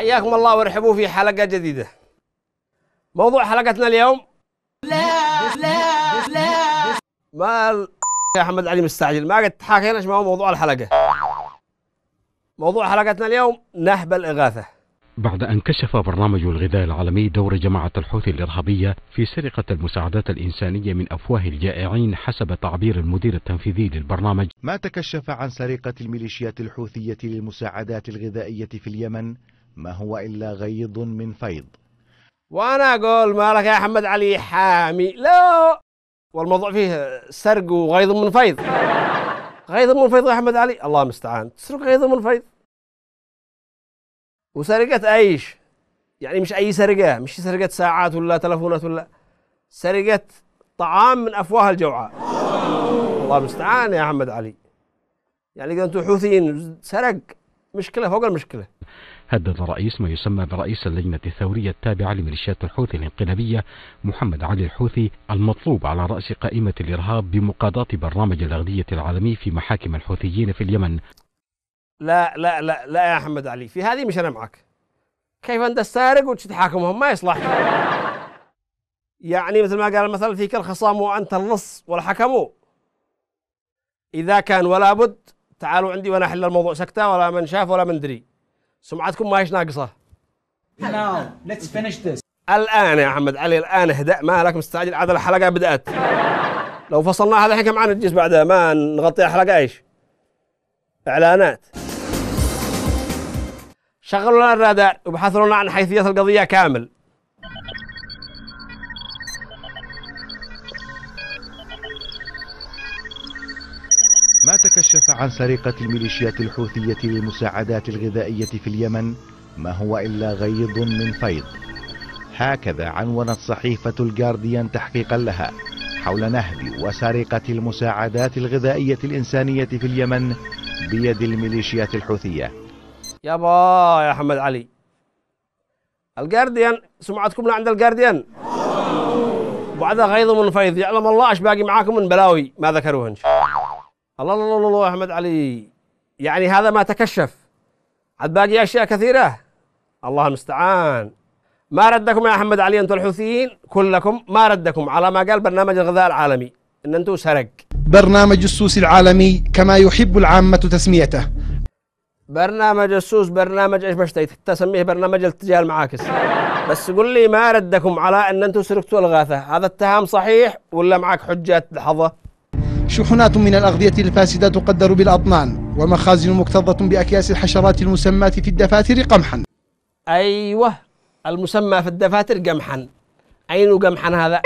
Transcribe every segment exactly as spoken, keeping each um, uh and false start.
حياكم الله وارحبوا في حلقة جديدة. موضوع حلقتنا اليوم لا لا لا ما يا أحمد علي مستعجل، ما قد حاكيناش ما هو موضوع الحلقة. موضوع حلقتنا اليوم نهب الإغاثة. بعد أن كشف برنامج الغذاء العالمي دور جماعة الحوثي الإرهابية في سرقة المساعدات الإنسانية من أفواه الجائعين حسب تعبير المدير التنفيذي للبرنامج، ما تكشف عن سرقة الميليشيات الحوثية للمساعدات الغذائية في اليمن ما هو إلا غيض من فيض. وأنا أقول مالك يا أحمد علي حامي؟ لا، والموضوع فيه سرق وغيظ من فيض. غيظ من فيض يا أحمد علي، الله المستعان. تسرق غيظ من فيض وسرقة ايش؟ يعني مش اي سرقة، مش سرقة ساعات ولا تلفونات، ولا سرقة طعام من افواه الجوعاء. الله المستعان يا محمد علي. يعني اذا انتم حوثيين سرق، مشكلة فوق المشكلة. هدد رئيس ما يسمى برئيس اللجنة الثورية التابعة لميليشيات الحوثي الانقلابية محمد علي الحوثي المطلوب على رأس قائمة الإرهاب بمقاضاة برنامج الأغذية العالمي في محاكم الحوثيين في اليمن. لا لا لا لا يا محمد علي، في هذه مش أنا معك. كيف أنت تسارق وتتحاكمهم؟ ما يصلح. يعني مثل ما قال المثل، فيك الخصام وأنت اللص والحكم. إذا كان ولا بد تعالوا عندي وأنا أحل الموضوع سكتة، ولا من شاف ولا من دري. سمعتكم ما هيش ناقصة. Now let's finish this. الآن يا محمد علي، الآن اهدأ، ما لك مستعجل، عاد الحلقة بدأت. لو فصلناها هذا الحين معنا نجلس بعدها ما نغطي الحلقة ايش؟ إعلانات. شغلوا لنا الرادار وابحثوا لنا عن حيثية القضية كامل. ما تكشف عن سرقة الميليشيات الحوثية للمساعدات الغذائية في اليمن ما هو إلا غيض من فيض. هكذا عنونت صحيفة الجارديان تحقيقا لها حول نهب وسرقة المساعدات الغذائية الإنسانية في اليمن بيد الميليشيات الحوثية. يابا يا محمد علي، الجارديان سمعتكم لا عند الجارديان؟ وبعدها غيظ من فيض، يعلم الله ايش باقي معاكم من بلاوي ما ذكروهن. الله الله الله الله يا احمد علي، يعني هذا ما تكشف، عاد باقي اشياء كثيره. الله المستعان. ما ردكم يا محمد علي انتم الحوثيين كلكم، ما ردكم على ما قال برنامج الغذاء العالمي ان انتم سرق. برنامج السوس العالمي كما يحب العامة تسميته. برنامج السوس، برنامج ايش بشتي تسميه؟ برنامج الاتجاه المعاكس. بس قل لي ما ردكم على ان انتم سرقتوا الغاثة، هذا اتهام صحيح ولا معك حجات تدحضه؟ شحنات من الأغذية الفاسدة تقدر بالأطنان، ومخازن مكتظة بأكياس الحشرات المسماة في الدفاتر قمحا. ايوه، المسمى في الدفاتر قمحا. اين قمحا هذا؟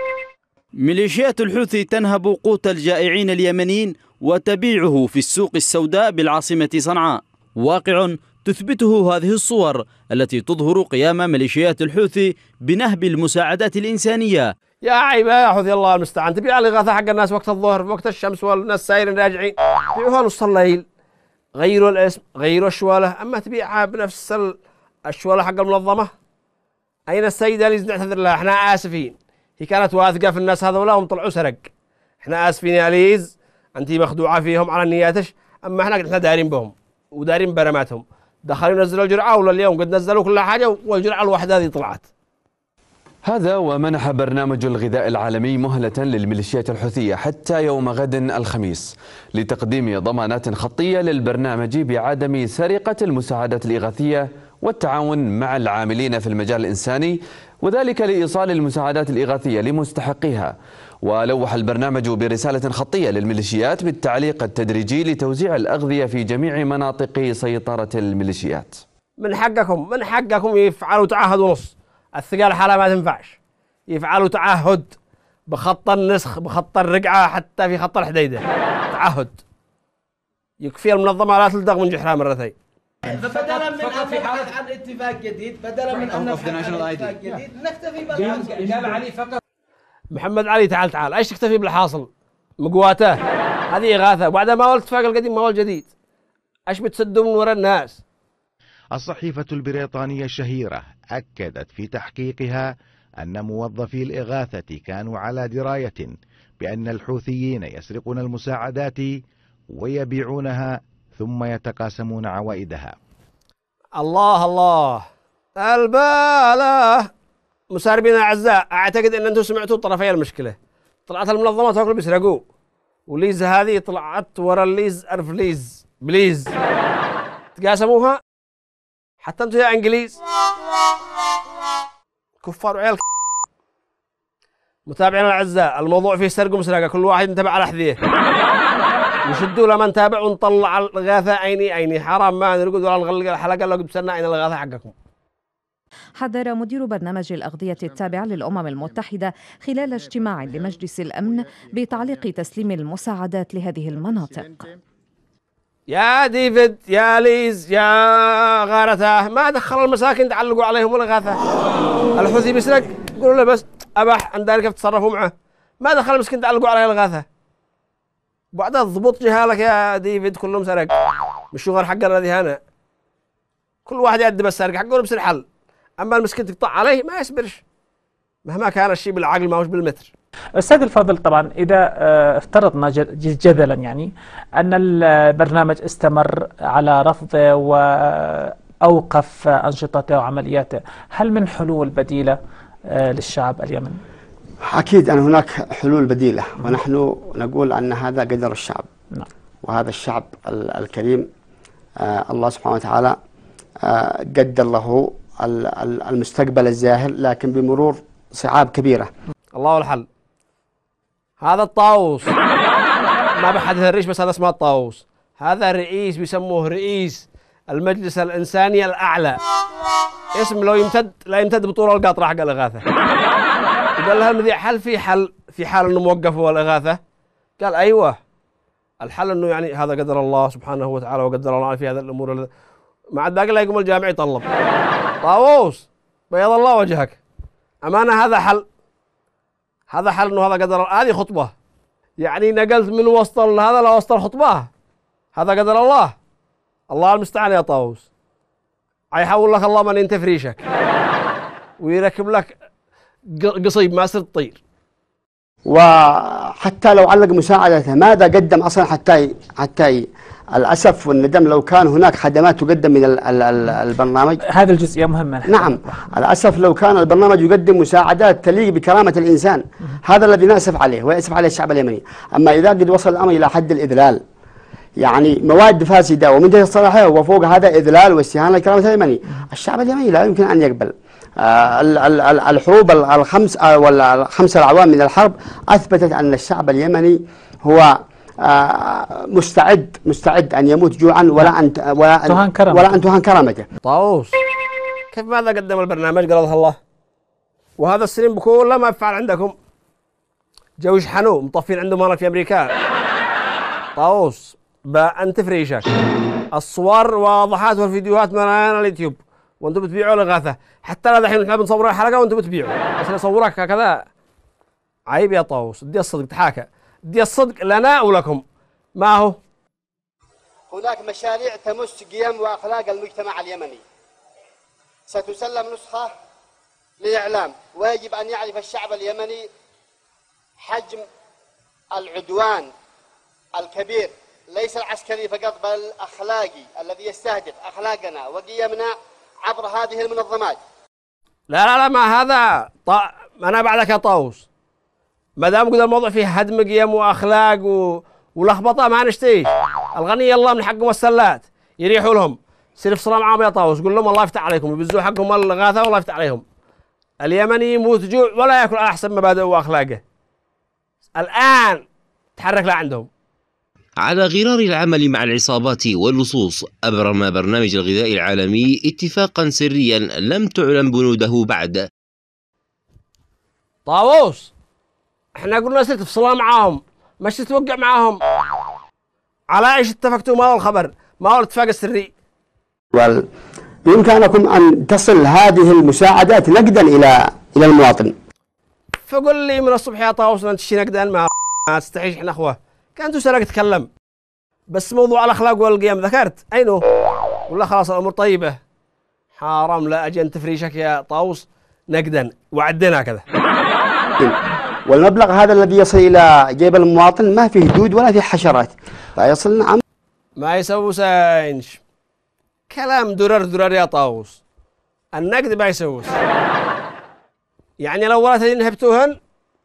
ميليشيات الحوثي تنهب قوت الجائعين اليمنيين وتبيعه في السوق السوداء بالعاصمة صنعاء. واقع تثبته هذه الصور التي تظهر قيام ميليشيات الحوثي بنهب المساعدات الإنسانية. يا عيبة يا حوثي، الله المستعان. تبيع الإغاثة حق الناس وقت الظهر وقت الشمس والناس سايرين راجعين، بيعوها نص الليل. غيروا الاسم، غيروا الشوالة. أما تبيعها بنفس الشوالة حق المنظمة، أين السيدة اللي نعتذر لها؟ احنا آسفين، هي كانت واثقة في الناس هذولا وهم طلعوا سرق. احنا آسفين يا ليز، أنتي مخدوعة فيهم على نياتش. أما احنا احنا دارين بهم ودارين برماتهم. دخلوا ينزلوا الجرعة، ولا اليوم قد نزلوا كل حاجة والجرعة الواحدة هذه طلعت. هذا ومنح برنامج الغذاء العالمي مهلة للميليشيات الحوثية حتى يوم غد الخميس لتقديم ضمانات خطية للبرنامج بعدم سرقة المساعدات الإغاثية والتعاون مع العاملين في المجال الإنساني، وذلك لإيصال المساعدات الإغاثية لمستحقيها. ولوح البرنامج برسالة خطية للميليشيات بالتعليق التدريجي لتوزيع الأغذية في جميع مناطق سيطرة الميليشيات. من حقكم من حقكم يفعلوا تعهد ونص. الثقال حالة ما تنفعش. يفعلوا تعهد بخط النسخ، بخط الرقعة، حتى في خط الحديدة. تعهد يكفي المنظمة لا تلدغ من جحرها مرتين. فبدلا من ان نبحث عن اتفاق جديد، بدلا من ان نبحث عن اتفاق جديد نكتفي بالحاصل. قال علي فقط. محمد علي تعال تعال، ايش تكتفي بالحاصل؟ مقواته هذه إغاثة، وبعدها ما هو الاتفاق القديم ما هو الجديد. ايش بتسدوا من وراء الناس؟ الصحيفة البريطانية الشهيرة أكدت في تحقيقها أن موظفي الإغاثة كانوا على دراية بأن الحوثيين يسرقون المساعدات ويبيعونها ثم يتقاسمون عوائدها. الله الله البالة. مساربين الأعزاء، أعتقد أن أنتم سمعتوا طرفي المشكلة. طلعت المنظمات هاكل بيسرقوا، وليز هذه طلعت ورا الليز ألف ليز بليز تقاسموها حتى أنتم يا إنجليز كفار وعيال. متابعينا الأعزاء، الموضوع فيه سرقة ومسرقة، كل واحد ينتبه على حذيه وشدوا لما نتابع ونطلع الغاثة عيني عيني. حرام ما نرقد ولا نغلق الحلقة لو بتسنى عين الغاثة حقكم. حذر مدير برنامج الأغذية التابع للأمم المتحدة خلال اجتماع لمجلس الأمن بتعليق تسليم المساعدات لهذه المناطق. يا ديفيد يا ليز يا غارته، ما دخلوا المساكن تعلقوا عليهم ولا غاثة. الحوثي بيسرق قولوا له بس أباح عن ذلك كيف تتصرفوا معه، ما دخل المسكين تعلقوا عليه الغاثة. بعدها ضبط جهالك يا ديفيد، كلهم سرق مش غير حقنا ذي هنا، كل واحد يأدي بس سرق حقه بصير حل. أما المسكين تقطع عليه ما يصبرش مهما كان الشيء بالعقل ما هوش بالمتر. أستاذ الفاضل، طبعا إذا افترضنا جدلا يعني أن البرنامج استمر على رفضه وأوقف أنشطته وعملياته، هل من حلول بديلة للشعب اليمني؟ أكيد أن هناك حلول بديلة، ونحن نقول أن هذا قدر الشعب. نعم. وهذا الشعب الكريم آه الله سبحانه وتعالى آه قدر له المستقبل الزاهر، لكن بمرور صعاب كبيرة. الله الحل. هذا الطاووس ما بحدث الريش، بس هذا اسمه الطاووس. هذا رئيس بيسموه رئيس المجلس الإنساني الأعلى، اسم لو يمتد لا يمتد بطول القطر حق الإغاثة. قال لها المذيع هل في حل في حال انه موقفوا الإغاثة؟ قال ايوه الحل انه يعني هذا قدر الله سبحانه وتعالى وقدر الله في هذه الامور. مع باقي لا يقوم الجامع يطلب طاووس بيض الله وجهك امانه. هذا حل، هذا حل انه هذا قدر الله. هذه خطبه يعني نقلت من وسط هذا لوسط الخطبه. هذا قدر الله، الله المستعان يا طاووس. حيحول لك الله من انت فريشك ويركب لك قصيب ما صرت تطير. وحتى لو علق مساعدته ماذا قدم اصلا حتى حتى الاسف والندم لو كان هناك خدمات تقدم من البرنامج. هذه الجزئيه مهمه. نعم، الاسف لو كان البرنامج يقدم مساعدات تليق بكرامه الانسان، هذا الذي ناسف عليه ويأسف عليه الشعب اليمني. اما اذا قد وصل الامر الى حد الاذلال، يعني مواد فاسده ومنتهيه الصلاحيه وفوق هذا اذلال واستهانه لكرامه اليمني، الشعب اليمني لا يمكن ان يقبل. آه الحروب الخمس آه ولا الخمس الاعوام من الحرب اثبتت ان الشعب اليمني هو آه مستعد مستعد ان يموت جوعا ولا ان ولا ان ولا ان تهان كرامته. طاووس كيف ماذا قدم البرنامج قرضها الله؟ وهذا السنين بكله ما فعل عندكم، جو يشحنوا مطفين عندهم مالك في امريكا. طاووس انت فريشك، الصور واضحات والفيديوهات مليانه اليوتيوب وانتم بتبيعوا الإغاثة. حتى لا دحين احنا بنصور الحلقه وانتم بتبيعوا، بس نصورك هكذا عيب يا طاووس. ادي الصدق تحاكى، ادي الصدق لنا ولكم. ما هو؟ هناك مشاريع تمس قيم واخلاق المجتمع اليمني ستسلم نسخه للاعلام، ويجب ان يعرف الشعب اليمني حجم العدوان الكبير، ليس العسكري فقط بل الاخلاقي الذي يستهدف اخلاقنا وقيمنا عبر هذه المنظمات. لا لا لا ما هذا طا... انا بعدك يا طاووس، ما دام قد الموضوع فيه هدم قيم واخلاق و... ولخبطه ما نشتيش. الغني الله من حقهم السلات يريحوا لهم. سير في صلاة معاهم يا طاووس، قول لهم الله يفتح عليكم، يبزوا حقهم الغاثه والله يفتح عليهم. اليمني يموت جوع ولا ياكل على احسن مبادئه واخلاقه. الان تحرك لا عندهم. على غرار العمل مع العصابات واللصوص، أبرم برنامج الغذاء العالمي اتفاقا سريا لم تعلن بنوده بعد. طاووس احنا قلنا سرت في صلاة معاهم، مش تتوقع معاهم. على ايش اتفقتوا؟ ما هو الخبر؟ ما هو الاتفاق السري؟ بإمكانكم أن تصل هذه المساعدات نقدا إلى إلى المواطن. فقل لي من الصبح يا طاووس أنت تشي نقدا، ما تستحيش احنا اخوه. كانت سرقة تكلم، بس موضوع الأخلاق والقيم ذكرت أينه؟ ولا خلاص الأمور طيبة؟ حرام لا أجي أنت فريشك يا طاووس نقدا وعدينا كذا. والمبلغ هذا الذي يصل إلى جيب المواطن ما فيه دود ولا فيه حشرات، فيصل نعم ما يسوي ساينش. كلام درر درر يا طاووس، النقد ما يسوس. يعني لو ولات نهبتوهن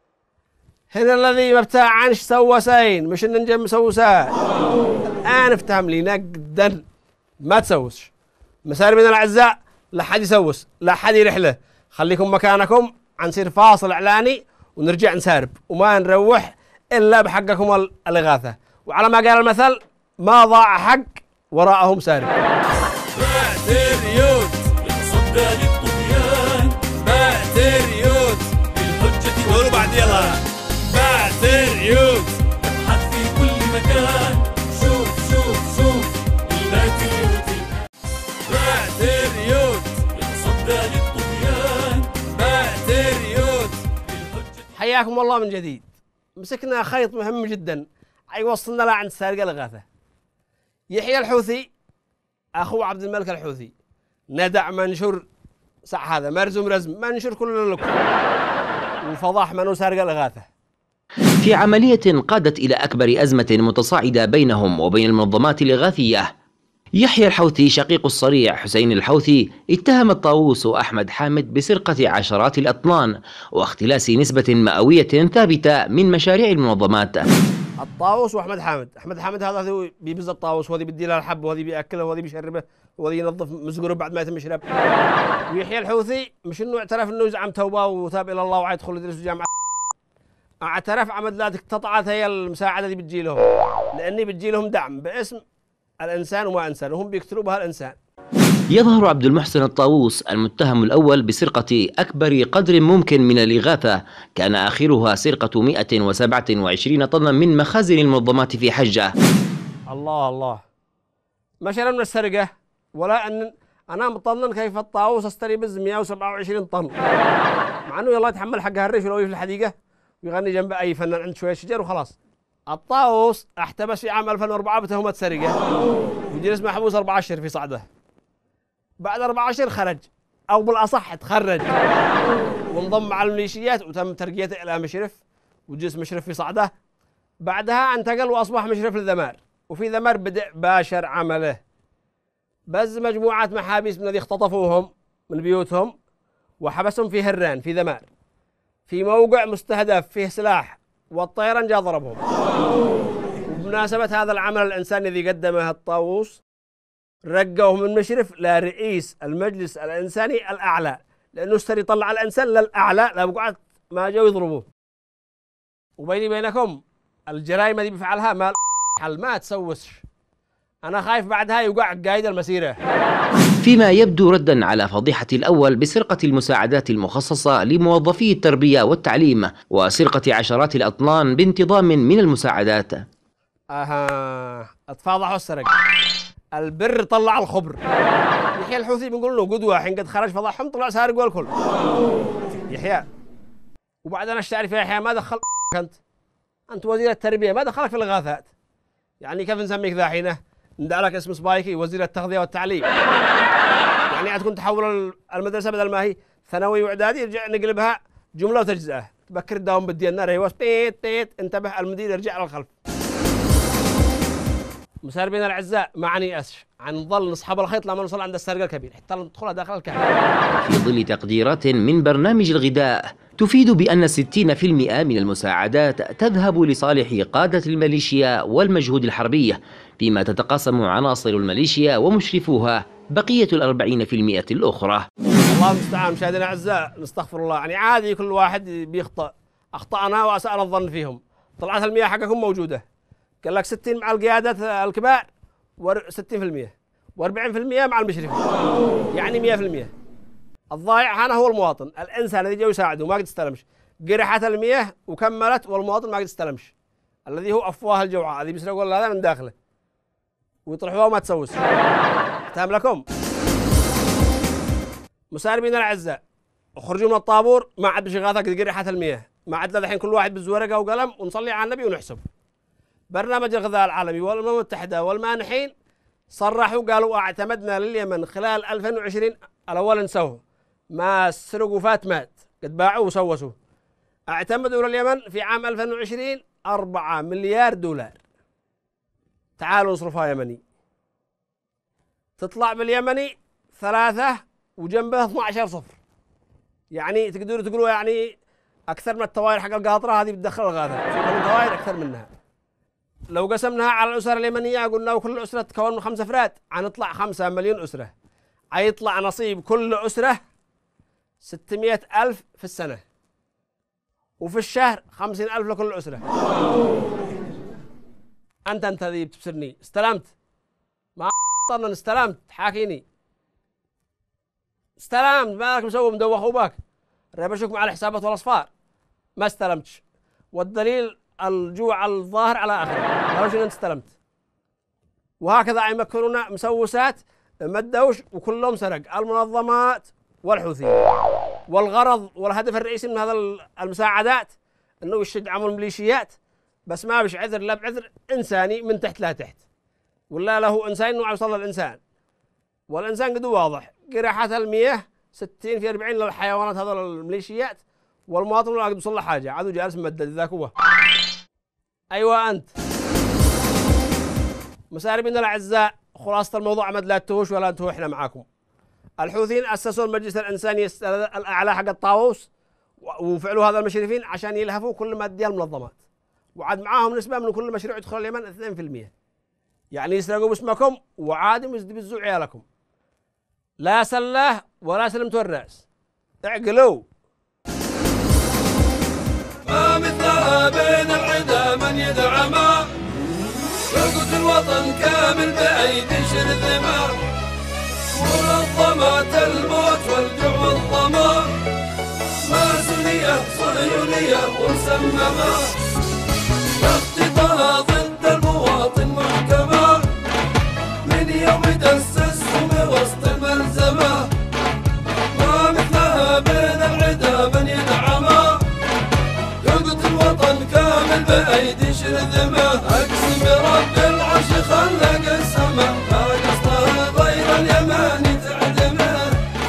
هنا الذي مبتاع عنش سوسين مش ان نجم مسوسات. الان افتهم لي نقدا ما تسوسش. مساربين الاعزاء لا حد يسوس لا حد يرحله، خليكم مكانكم، عنصير فاصل اعلاني ونرجع نسارب وما نروح الا بحقكم الاغاثه، وعلى ما قال المثل ما ضاع حق وراءه مسارب. باتريوت يتصدى للطغيان، باتريوت بالحجة قولوا بعد يلا. باتريوت يبحث في كل مكان، شوف شوف شوف الباتريوت. باتريوت يتصدى للطغيان، باتريوت بالحجة. حياكم الله من جديد. مسكنا خيط مهم جدا يوصلنا له عند سارق الإغاثة. يحيى الحوثي أخو عبد الملك الحوثي ندع منشر سع هذا مرزم رزم منشر كل لكم وفضح منو سارق الإغاثة. في عملية قادت إلى أكبر أزمة متصاعدة بينهم وبين المنظمات الإغاثية، يحيى الحوثي شقيق الصريع حسين الحوثي اتهم الطاووس أحمد حامد بسرقة عشرات الأطنان واختلاس نسبة مئوية ثابتة من مشاريع المنظمات. الطاووس واحمد حامد، احمد حامد هذا بيبز الطاووس وهذه بيدي له الحب وهذه بياكله وهذه بيشربه وهذه ينظف مسقره بعد ما يتم يشرب. ويحيى الحوثي مش انه اعترف انه يزعم توبه وتاب الى الله وعيدخل يدرس جامعه، اعترف عمد لا اقتطعت هي المساعده دي بتجي لهم لاني بتجي لهم دعم باسم الانسان وما انسان وهم بيقتلوا بها الانسان. يظهر عبد المحسن الطاووس المتهم الأول بسرقة أكبر قدر ممكن من الإغاثة، كان آخرها سرقة مئة وسبعة وعشرين طنا من مخازن المنظمات في حجة. الله الله، ما شرب من السرقة ولا أن أنا مطنن كيف الطاووس استري بز مئة وسبعة وعشرين طن، مع أنه يلا يتحمل حق هالريش ولو في الحديقة ويغني جنب أي فنان عنده شوية شجر وخلاص. الطاووس احتبس في عام ألفين وأربعة بتهمة سرقة وجلس محبوس أربعة أشهر في صعده. بعد أربعة أشهر خرج أو بالأصح تخرج وانضم مع الميليشيات وتم ترقيته إلى مشرف وجلس مشرف في صعده. بعدها انتقل وأصبح مشرف للذمار، وفي ذمار بدأ باشر عمله، بز مجموعة محابيس من الذي اختطفوهم من بيوتهم وحبسهم في هران في ذمار في موقع مستهدف فيه سلاح والطيران جاء ضربهم. وبمناسبة هذا العمل الإنساني الذي قدمه الطاووس رقوه من مشرف لرئيس المجلس الإنساني الأعلى، لأنه اشتري يطلع الإنسان للأعلى لا بقعد ما جاوا يضربوه. وبيني بينكم الجرائم اللي بيفعلها ما حل ما تسوسش، أنا خايف بعدها يوقع قايد المسيرة. فيما يبدو ردا على فضيحة الأول بسرقة المساعدات المخصصة لموظفي التربية والتعليم وسرقة عشرات الأطنان بانتظام من المساعدات. أها اتفاضحوا السرق، البر طلع الخبر. يحيى الحوثي بنقول له قدوة حين قد خرج فضحهم طلع سارق والكل. يحيى وبعدين ايش تعرف يا يحيى ما دخل انت؟ انت وزير التربية ما دخلك في الإغاثات. يعني كيف نسميك ذا حينه؟ ندع لك اسم سبايكي وزير التغذية والتعليم. يعني عاد كنت تحول المدرسة بدل ما هي ثانوي واعدادي يرجع نقلبها جملة وتجزئة، تبكر الدوام بدي النار هي بيت بيت انتبه المدير يرجع للخلف. مساربين الأعزاء ما نيأسش عن نظل نصحب الخيط لما نوصل عند السرقة الكبير حتى ندخلها داخل الكهف. في ظل تقديرات من برنامج الغذاء تفيد بأن ستين بالمئة من المساعدات تذهب لصالح قادة الميليشيا والمجهود الحربي، فيما تتقاسم عناصر الميليشيا ومشرفوها بقية الأربعين بالمئة الأخرى. الله المستعان. مشاهدينا الأعزاء نستغفر الله، يعني عادي كل واحد بيخطأ، أخطأنا وأسأنا الظن فيهم. طلعت المياه حقكم موجودة، قال لك ستين مع القيادات الكبار وستين بالمئة وأربعين بالمئة مع المشرفين، يعني مئة بالمئة. الضايع هنا هو المواطن، الإنسان الذي جاء يساعده ما قد استلمش، قرحت المياه وكملت والمواطن ما قد استلمش، الذي هو أفواه الجوعاء الذي بيسرقوا هذا من داخله ويطرحوها وما تسوس. تهم لكم مساربين الأعزاء، اخرجوا من الطابور، ما عاد بشغاثة قد قرحت المياه، ما عاد الحين كل واحد بزورقة وقلم ونصلي على النبي ونحسب. برنامج الغذاء العالمي والأمم المتحدة والمانحين صرحوا قالوا اعتمدنا لليمن خلال ألفين وعشرين الأول نسوه ما سرقوا فات مات قد باعوا وسوسوا. اعتمدوا لليمن في عام ألفين وعشرين أربعة مليار دولار. تعالوا نصرفها يمني. تطلع باليمني ثلاثة وجنبه اثنا عشر صفر، يعني تقدروا تقولوا يعني أكثر من الطوائر حق القاطرة هذه بتدخل الغاثة، في من الطوائر أكثر منها. لو قسمناها على الأسر اليمنية قلنا وكل أسرة تكون من خمسة أفراد، حنطلع خمسة مليون أسرة، حيطلع نصيب كل أسرة ستمائة ألف في السنة، وفي الشهر خمسين ألف لكل أسرة. أنت أنت ذي بتبصرني استلمت، ما طرنا استلمت حاكيني استلمت، مالك مسوي مدوخ وباك ربشك مع الحسابات والأصفار، ما استلمتش، والدليل الجوع الظاهر على آخره، لو شنو أنت استلمت. وهكذا يمكنون مسوسات ما ادوش وكلهم سرق، المنظمات والحوثيين. والغرض والهدف الرئيسي من هذا المساعدات انه يدعموا الميليشيات، بس ما بش عذر لا بعذر انساني من تحت لا تحت، ولا له انسان انه يوصل للانسان. والانسان قد واضح، قراحة المياه ستين في أربعين للحيوانات هذول الميليشيات، والمواطن لا قد وصل له حاجة، عادوا جالس ممدد ذاك هو. ايوه انت مساربين الاعزاء، خلاصة الموضوع عمد لا تهوش ولا انتهوا، احنا معاكم. الحوثيين أسسوا المجلس الإنساني الأعلى حق الطاووس، وفعلوا هذا المشرفين عشان يلهفوا كل مادية المنظمات، وعاد معاهم نسبة من كل مشروع يدخل اليمن اثنين في المئة، يعني يسرقوا باسمكم وعاد يستبزوا عيالكم. لا سلاه ولا سلمتوا الرأس، اعقلوا. ما مثلها بين العدا من يدعمها، يقود الوطن كامل بأيدي شرذمة، منظمات الموت والجوع والظما، ماسونية صهيونية ومسممة، تخطيطها ضد المواطن محكمة، من يوم دسسهم وسط الملزمة. ما مثلها بين العدا من يدعمها، يقود الوطن كامل بأيدي شرذمة، أقسم برب العرش خلق السما، ما قصدها غير اليماني تعدمه،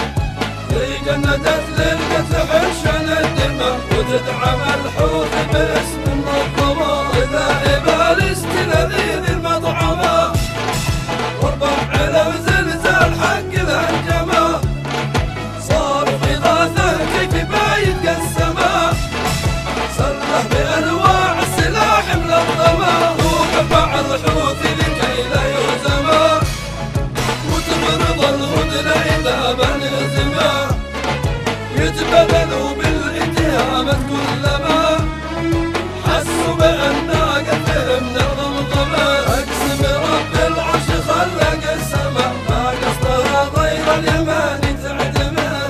جندت للقتل حرشان الدماء، وتدعم الحوثي باسم المنظمة، إذا إبالست لذيذ المطعمة، واربع على زلزال حق الهنجمة، صاروا في غاثة كيف بايد قسمة، سلح بأنواع السلاح ملظمة، وقبع الحوثي لكي لا يهزمه، وتمرض الهدنة إذا ما نهزمه، يتبدلوا بالاتهامات كلما حسوا بأننا قد فهمنا الضمضمة. أقسم رب العرش خلق السما، ما قصدها غير اليماني تعدمه،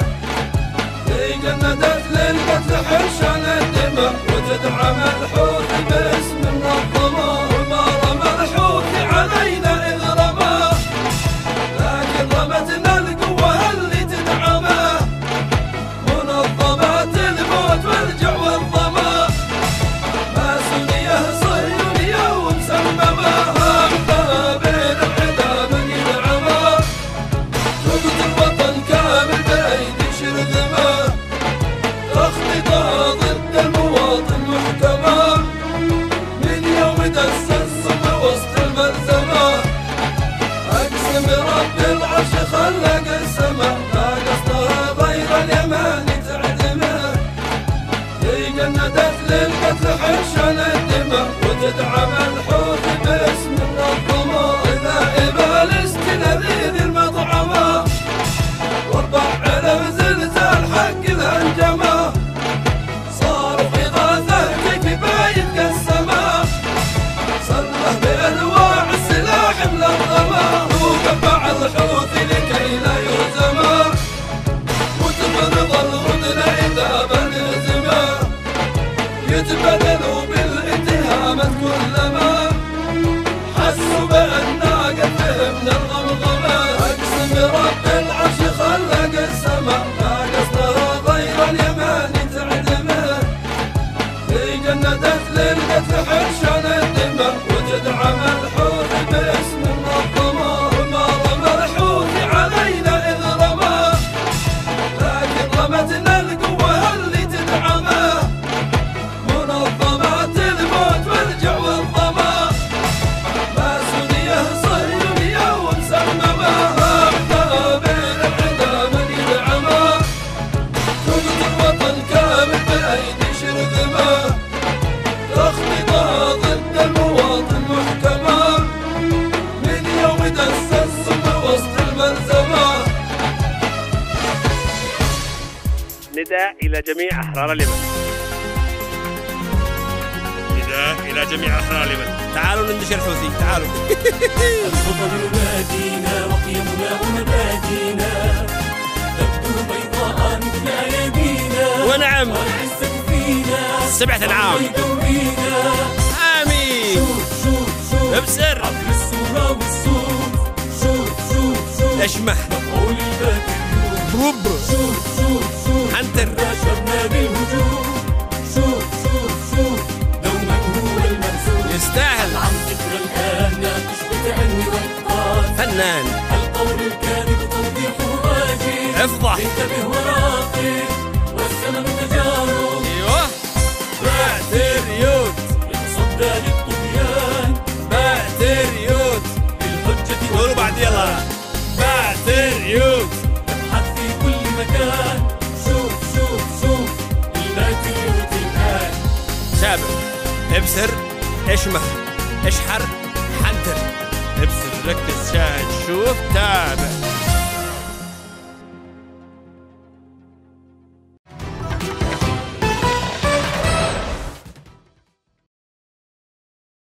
جندت للقتل حرشان الدماء، وتدعم الحوثي باسم المنظمة، وما رمى الحوثي علينا إذ رمى، لكن رمتنا القوة اللي تدعمه، منظمات الموت والجوع والظما، ماسونية صهيونية ومسممة، همها بين العدا من يدعمها، تقود الوطن كامل بأيدي شرذمة، تخطيطها ضد المواطن محكمة، نداء إلى جميع أحرار اليمن. نداء إلى جميع أحرار اليمن. تعالوا نندش الحوثي، تعالوا. الخطب ينادينا وقيمنا ومبادينا تبدو بيضاء مثل أيدينا. ونعم. والعزة فينا. سبعة أنعام. آمين. شوف شوف شوف. ابصر. عبر الصورة والصوت. شوف شوف شوف. اشمح. مفعول الباكر. بروبر. شوف شوف شوف. حنتر. باشرنا بالهجوم. شوف شوف شوف. دوما هو المرسول. يستاهل. عم تقرا الآن ناقش بتأني وإتقان. فنان. القول الكاذب توضيحه واجب. افضح. انتبه وراقب والزمن تجارب. ايوه. باتريوت. يتصدى للطغيان. باتريوت. بالحجة. قولوا بعد يلا. باتريوت. ابحث في كل مكان. شوف شوف شوف. الباتريوت الآن. شابه. ابصر. اشمح. اشحر. حنتر. ابصر. ركز. شاهد. شوف. تابع.